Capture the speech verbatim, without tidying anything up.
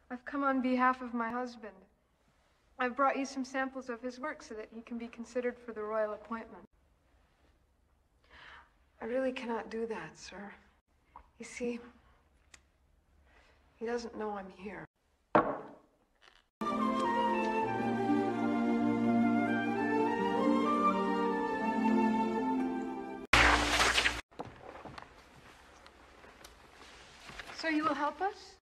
I've come on behalf of my husband. I've brought you some samples of his work so that he can be considered for the royal appointment. I really cannot do that, sir. You see, he doesn't know I'm here. So you will help us?